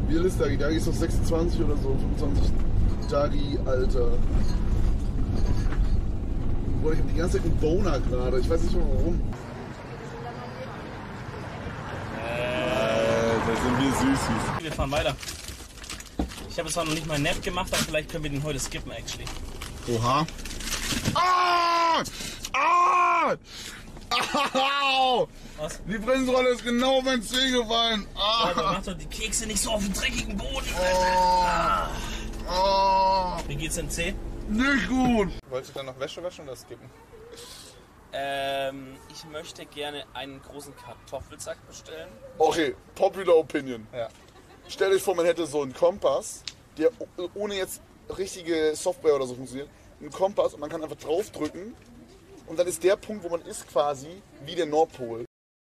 Wie alt ist Dagi? Dagi ist doch 26 oder so, 25. Dagi, Alter. Boah, ich hab die ganze Zeit einen Boner gerade. Ich weiß nicht warum. Das sind wir süß. Wir fahren weiter. Ich habe zwar noch nicht mal einen Nap gemacht, aber vielleicht können wir den heute skippen, actually. Oha. Ah! Ah! Au! Was? Die Bremsrolle ist genau auf mein Zeh gefallen. Ah! Aber mach doch die Kekse nicht so auf den dreckigen Boden. Wie geht's denn C? Nicht gut. Wolltest du dann noch Wäsche waschen oder skippen? Ich möchte gerne einen großen Kartoffelsack bestellen. Okay, popular opinion. Ja. Stell dich vor, man hätte so einen Kompass, der ohne jetzt richtige Software oder so funktioniert. Einen Kompass und man kann einfach draufdrücken und dann ist der Punkt, wo man ist, quasi wie der Nordpol.